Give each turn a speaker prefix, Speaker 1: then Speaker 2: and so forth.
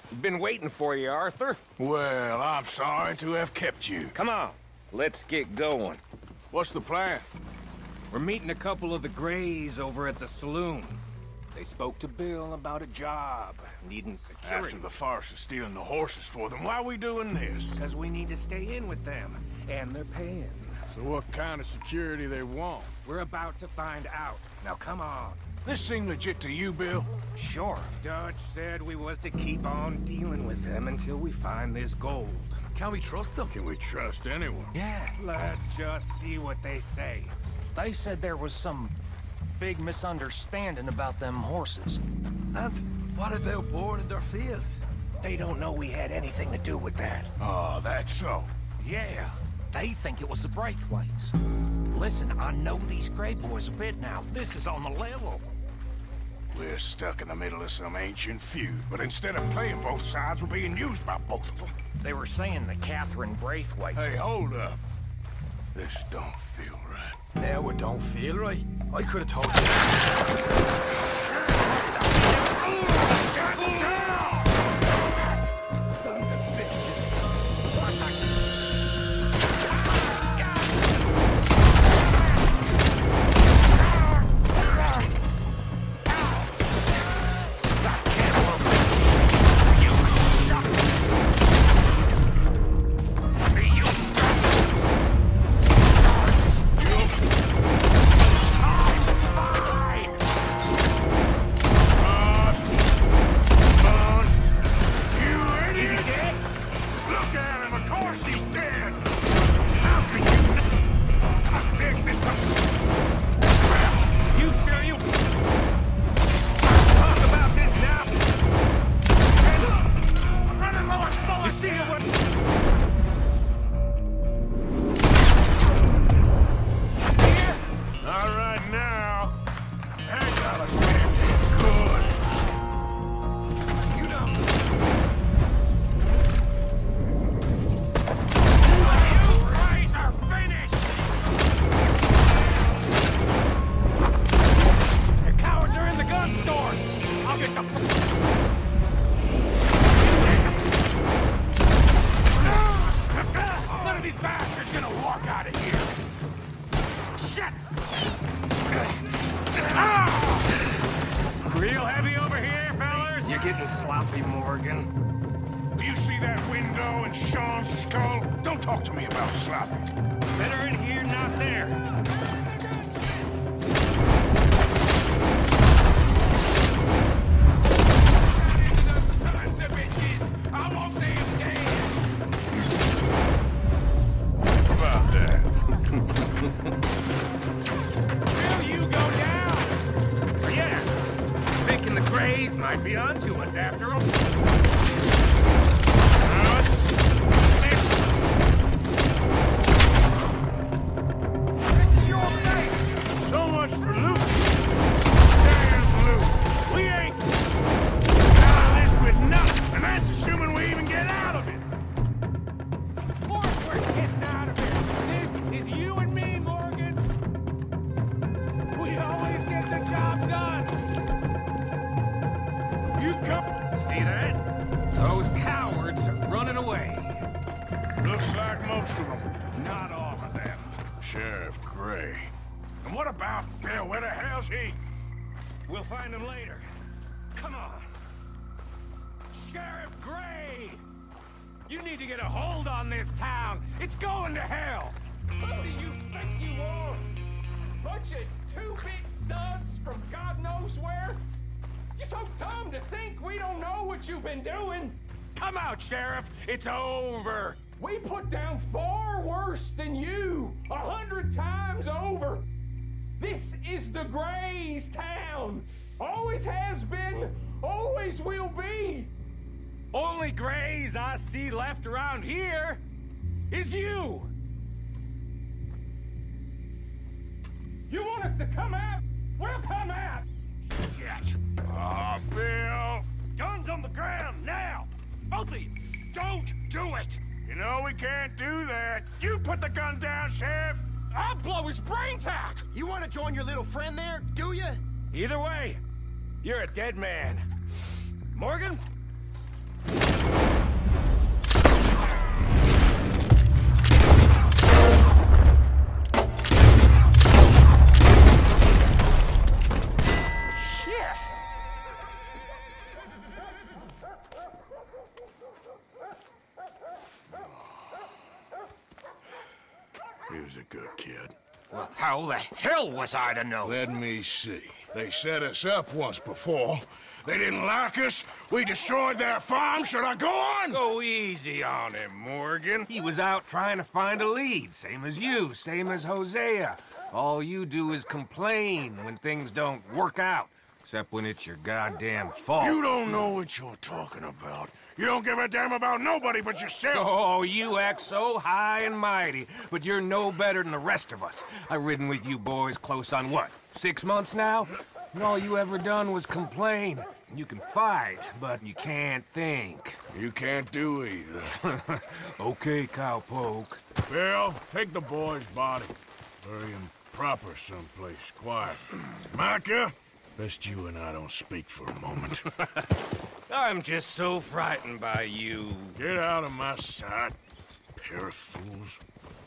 Speaker 1: Been waiting for you, Arthur.
Speaker 2: Well, I'm sorry to have kept you.
Speaker 1: Come on, let's get going.
Speaker 2: What's the plan?
Speaker 1: We're meeting a couple of the Greys over at the saloon. They spoke to Bill about a job, needing security.
Speaker 2: After the farce of stealing the horses for them, why are we doing this?
Speaker 1: Because we need to stay in with them, and they're paying.
Speaker 2: So what kind of security they want?
Speaker 1: We're about to find out. Now come on.
Speaker 2: This seem legit to you, Bill?
Speaker 1: Sure. Dutch said we was to keep on dealing with them until we find this gold.
Speaker 3: Can we trust them?
Speaker 2: Can we trust anyone?
Speaker 3: Yeah.
Speaker 1: Let's just see what they say.
Speaker 4: They said there was some big misunderstanding about them horses.
Speaker 3: And what about boarding their fields?
Speaker 1: They don't know we had anything to do with that.
Speaker 2: Oh, that's so.
Speaker 1: Yeah.
Speaker 4: They think it was the Braithwaites. Listen, I know these Grey boys a bit now. This is on the level.
Speaker 2: We're stuck in the middle of some ancient feud, but instead of playing both sides, we're being used by both of them.
Speaker 4: They were saying that Catherine Braithwaite...
Speaker 2: Hey, hold up. This don't feel right.
Speaker 3: Now it don't feel right. I could have told you.
Speaker 1: Real heavy over here, fellas? You're getting sloppy, Morgan.
Speaker 2: Do you see that window and Sean's skull? Don't talk to me about sloppy.
Speaker 1: Better in here, not there.
Speaker 2: About that.
Speaker 1: Will you go down? So yeah, thinking the Greys might be onto us after all.
Speaker 2: This is your day. So much for loot. Damn loot. We ain't out of this with nothing, and that's assuming we even get out of it.
Speaker 1: Of course we're getting out of here. This is you and me, Morgan. We always get the job done.
Speaker 2: You come.
Speaker 1: See that? Those cowards are running away.
Speaker 2: Looks like most of them.
Speaker 1: Not all of them.
Speaker 2: Sheriff Gray. And what about Bill? Where the hell's he?
Speaker 1: We'll find him later. Come on. Sheriff Gray! You need to get a hold on this town. It's going to hell.
Speaker 5: Who do you think you are? Bunch of two-bit thugs from God knows where? You're so dumb to think we don't know what you've been doing.
Speaker 1: Come out, Sheriff. It's over.
Speaker 5: We put down far worse than you, 100 times over. This is the Greys' town. Always has been, always will be.
Speaker 1: Only Greys I see left around here is you.
Speaker 5: You want us to come out? We'll come out.
Speaker 2: Shit. Oh, Bill. Guns on the ground, now. Both of you. Don't do it. You know we can't do that. You put the gun down, Sheriff.
Speaker 5: I'll blow his brains out.
Speaker 3: You want to join your little friend there, do you?
Speaker 1: Either way, you're a dead man. Morgan?
Speaker 2: He was a good kid.
Speaker 4: Well, how the hell was I to know?
Speaker 2: Let me see. They set us up once before. They didn't like us. We destroyed their farm. Should I go on?
Speaker 1: Go easy on him, Morgan. He was out trying to find a lead, same as you, same as Hosea. All you do is complain when things don't work out, except when it's your goddamn fault.
Speaker 2: You don't know what you're talking about. You don't give a damn about nobody but yourself.
Speaker 1: Oh, you act so high and mighty, but you're no better than the rest of us. I've ridden with you boys close on what, 6 months now? And all you ever done was complain. You can fight, but you can't think.
Speaker 2: You can't do either.
Speaker 1: Okay, cowpoke.
Speaker 2: Bill, take the boy's body. Bury him proper someplace, quiet. Micah, best you and I don't speak for a moment.
Speaker 1: I'm just so frightened by you.
Speaker 2: Get out of my sight, pair of fools.